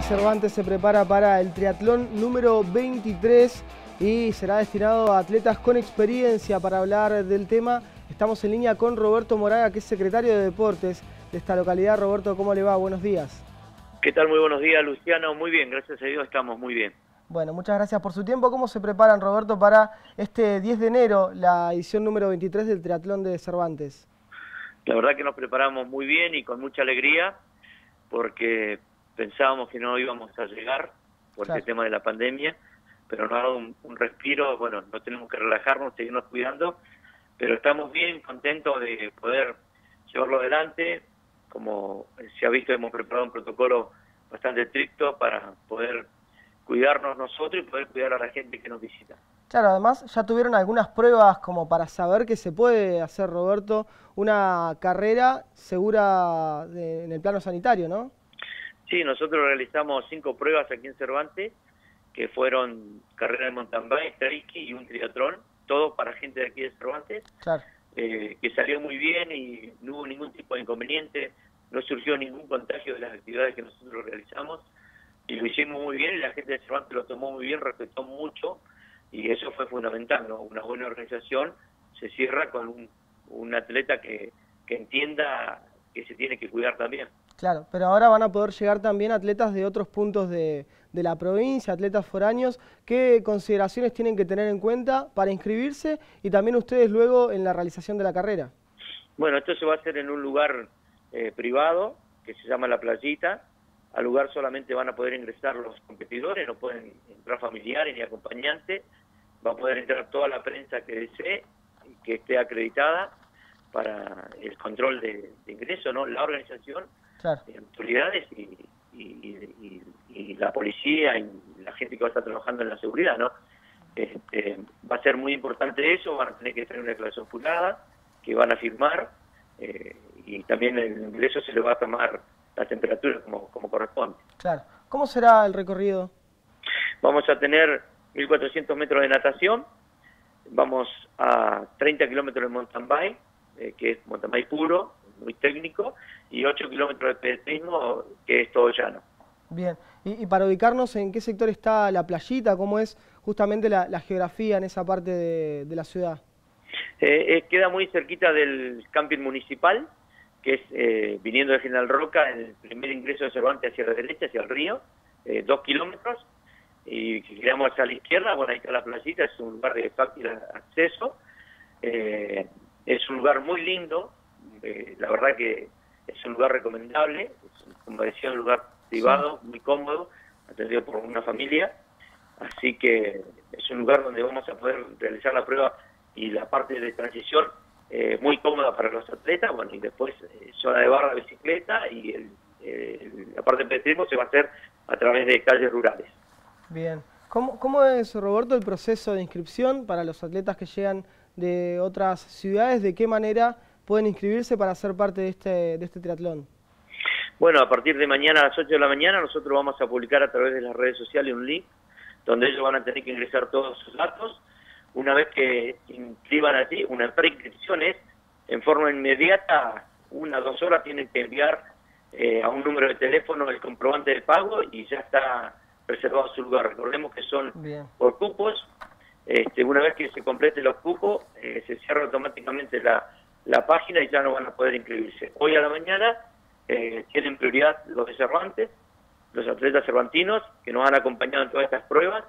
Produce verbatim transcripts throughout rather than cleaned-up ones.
Cervantes se prepara para el triatlón número veintitrés y será destinado a atletas con experiencia. Para hablar del tema estamos en línea con Roberto Moraga, que es secretario de Deportes de esta localidad. Roberto, ¿cómo le va? Buenos días. ¿Qué tal? Muy buenos días, Luciano. Muy bien, gracias a Dios estamos muy bien. Bueno, muchas gracias por su tiempo. ¿Cómo se preparan, Roberto, para este diez de enero, la edición número veintitrés del triatlón de Cervantes? La verdad que nos preparamos muy bien y con mucha alegría, porque pensábamos que no íbamos a llegar por claro. este tema de la pandemia, pero nos ha dado un, un respiro. Bueno, no tenemos que relajarnos, seguirnos cuidando, pero estamos bien contentos de poder llevarlo adelante. Como se ha visto, hemos preparado un protocolo bastante estricto para poder cuidarnos nosotros y poder cuidar a la gente que nos visita. Claro, además ya tuvieron algunas pruebas como para saber que se puede hacer, Roberto, una carrera segura de, en el plano sanitario, ¿no? Sí, nosotros realizamos cinco pruebas aquí en Cervantes, que fueron carrera de mountain bike, tricky y un triatlón, todo para gente de aquí de Cervantes, claro. eh, que salió muy bien y no hubo ningún tipo de inconveniente, no surgió ningún contagio de las actividades que nosotros realizamos, y lo hicimos muy bien y la gente de Cervantes lo tomó muy bien, respetó mucho, y eso fue fundamental, ¿no? Una buena organización se cierra con un, un atleta que, que entienda que se tiene que cuidar también. Claro, pero ahora van a poder llegar también atletas de otros puntos de, de la provincia, atletas foráneos. ¿Qué consideraciones tienen que tener en cuenta para inscribirse y también ustedes luego en la realización de la carrera? Bueno, esto se va a hacer en un lugar eh, privado que se llama La Playita. Al lugar solamente van a poder ingresar los competidores, no pueden entrar familiares ni acompañantes. Va a poder entrar toda la prensa que desee y que esté acreditada para el control de, de ingreso, ¿no? La organización, claro. eh, autoridades y, y, y, y la policía y la gente que va a estar trabajando en la seguridad, ¿no? Este, va a ser muy importante eso. Van a tener que tener una declaración jurada que van a firmar, eh, y también el ingreso se le va a tomar la temperatura como, como corresponde. Claro. ¿Cómo será el recorrido? Vamos a tener mil cuatrocientos metros de natación, vamos a treinta kilómetros de mountain bike, eh, que es mountain bike puro, muy técnico, y ocho kilómetros de pedestrismo, que es todo llano. Bien, y, y para ubicarnos, ¿en qué sector está La Playita? ¿Cómo es justamente la, la geografía en esa parte de, de la ciudad? Eh, eh, queda muy cerquita del camping municipal, que es eh, viniendo de General Roca, el primer ingreso de Cervantes hacia la derecha, hacia el río, eh, dos kilómetros, y si giramos hacia la izquierda, bueno, ahí está La Playita, es un lugar de fácil acceso, eh, es un lugar muy lindo, eh, la verdad que es un lugar recomendable, es, como decía, un lugar privado, sí. Muy cómodo, atendido por una familia, así que es un lugar donde vamos a poder realizar la prueba y la parte de transición eh, muy cómoda para los atletas. Bueno, y después eh, zona de barra, bicicleta, y el, el, la parte de pedestrismo se va a hacer a través de calles rurales. Bien. ¿Cómo, ¿Cómo es, Roberto, el proceso de inscripción para los atletas que llegan de otras ciudades? ¿De qué manera pueden inscribirse para ser parte de este, de este triatlón? Bueno, a partir de mañana a las ocho de la mañana nosotros vamos a publicar a través de las redes sociales un link donde ellos van a tener que ingresar todos sus datos. Una vez que inscriban allí, una preinscripción es en forma inmediata, una o dos horas tienen que enviar eh, a un número de teléfono el comprobante de pago y ya está reservado su lugar. Recordemos que son Bien. por cupos. Este, una vez que se completen los cupos, eh, se cierra automáticamente la, la página y ya no van a poder inscribirse. Hoy a la mañana eh, tienen prioridad los de Cervantes, los atletas cervantinos que nos han acompañado en todas estas pruebas.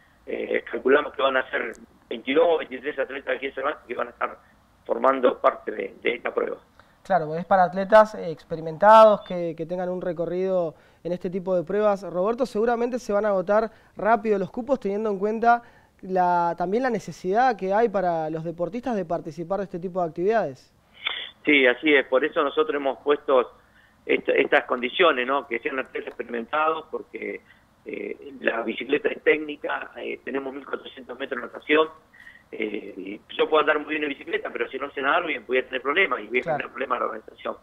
Eh, calculamos que van a ser veintidós o veintitrés atletas aquí en Cervantes que van a estar formando parte de, de esta prueba. Claro, es para atletas experimentados que, que tengan un recorrido en este tipo de pruebas. Roberto, seguramente se van a agotar rápido los cupos, teniendo en cuenta la, también la necesidad que hay para los deportistas de participar de este tipo de actividades. Sí, así es. Por eso nosotros hemos puesto est estas condiciones, ¿no? Que sean atletas experimentados, porque eh, la bicicleta es técnica, eh, tenemos mil cuatrocientos metros de natación. Eh, y yo puedo andar muy bien en bicicleta, pero si no sé nadar bien voy a tener problemas y voy a claro. tener problemas en la organización.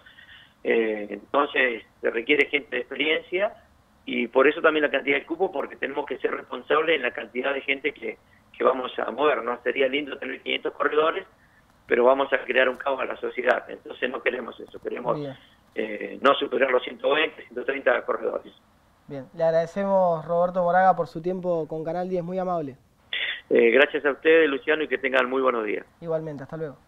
Eh, entonces se requiere gente de experiencia y por eso también la cantidad de cupos, porque tenemos que ser responsables en la cantidad de gente que, que vamos a mover. No sería lindo tener quinientos corredores, pero vamos a crear un caos a la sociedad. Entonces no queremos eso, queremos eh, no superar los ciento veinte, ciento treinta corredores. Bien, le agradecemos Roberto Moraga por su tiempo con Canal diez, muy amable. Eh, gracias a ustedes, Luciano, y que tengan muy buenos días. Igualmente, hasta luego.